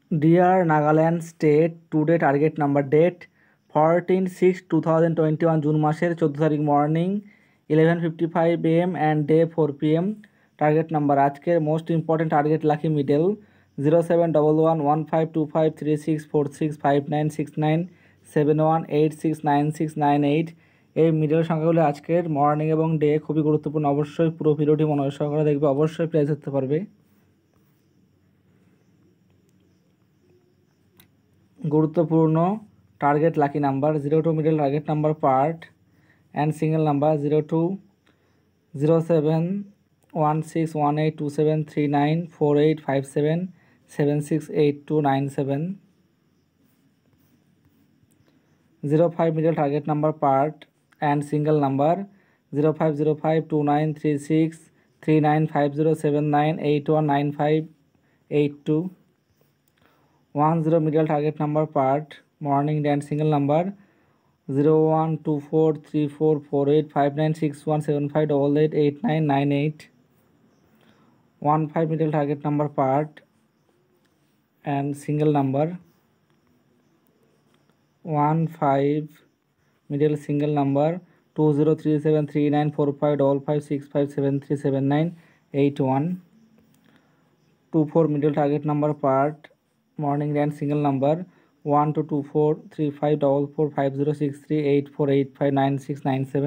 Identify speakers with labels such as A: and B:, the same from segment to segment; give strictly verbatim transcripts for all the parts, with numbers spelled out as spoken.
A: Dear Nagaland State, today target number date fourteen six twenty twenty-one June মাসের চোদ্দো তারিখ morning eleven fifty-five a m and day four p m target number আজকের most important target lucky middle zero seven double one one five two five three six four six five nine six nine seven one eight six nine six nine eight এই middle সংখ্যাগুলো আজকের morning এবং day খুবই গুরুত্বপূর্ণ। অবশ্যই পুরো ভিডিওটি মনোযোগ সহকারে দেখবে, অবশ্যই প্রাইজ হতে পারবে। গুরুত্বপূর্ণ target lucky number zero two middle target number part and single number zero two zero seven one six one eight two seven three nine four eight five seven seven six eight two nine seven zero five middle target number part and single number zero five zero five two nine three six three nine five zero seven nine eight one nine five eight two one zero middle target number part morning and single number zero one two four three four four eight five nine six one seven five double eight eight nine nine eight one five middle target number part and single number one five middle single number two zero three seven three nine four five double five six five seven three seven nine eight one two four middle target number part morning and single number one two two four three five double four five zero six three eight four eight five nine six nine seven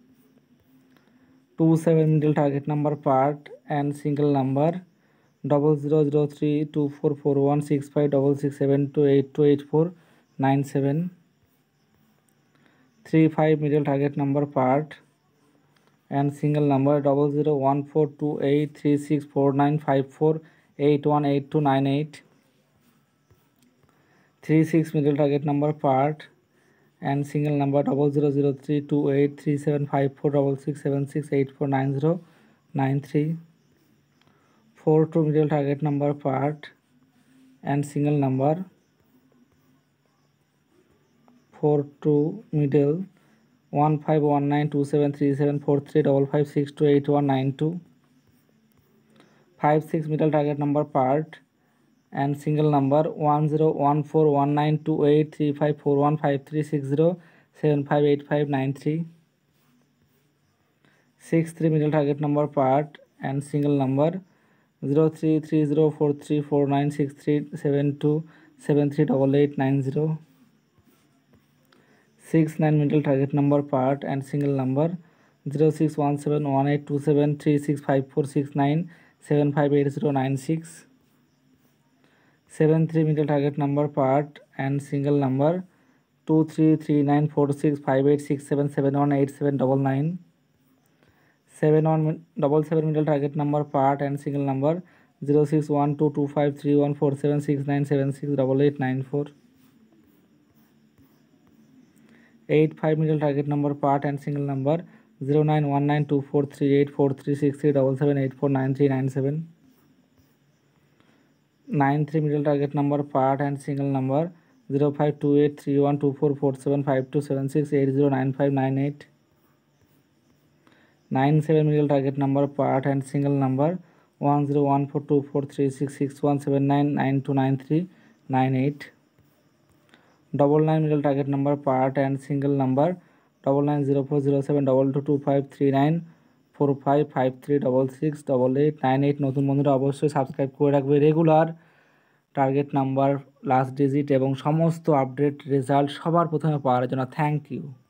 A: two seven middle target number part and single number double zero zero three two four four one six five double six seven two eight two eight four nine seven three five middle target number part and single number double zero one four two eight three six four nine five four eight one eight two nine eight three six middle target number part and single number double zero zero three two eight three seven five four double six seven six eight four nine zero nine three four two middle target number part and single number four two middle one five one nine two seven three seven four three double five six two eight one nine two five six middle target number part and single number one zero one four one nine two eight three five four one five three six zero seven five eight five nine three six three middle target number part and single number zero three three zero four three four nine six three seven two seven three double eight nine zero six nine middle target number part and single number zero six one seven one eight two seven three six five four six nine seven five eight zero nine six seven three middle target number part and single number two three three nine four six five eight six seven seven one eight seven double nine seven one double seven middle target number part and single number zero six one two two five three one four seven six nine seven six double eight nine four eight five middle target number part and single number zero nine one nine two four three eight four three six three double seven eight four nine three nine seven nine three middle target number part and single number zero five two eight three one two four four seven five two seven six eight zero nine five nine eight nine seven middle target number part and single number one zero one four two four three six six one seven nine nine two nine three nine eight double nine middle target number part and single number double nine zero four zero seven double two two five three nine four five five three double six double eight nine eight নতুন বন্ধুরা অবশ্যই subscribe করে রাখবে। Regular target number, last digit এবং সমস্ত update result সবার প্রথমে পাওয়ার জন্য থ্যাংক ইউ।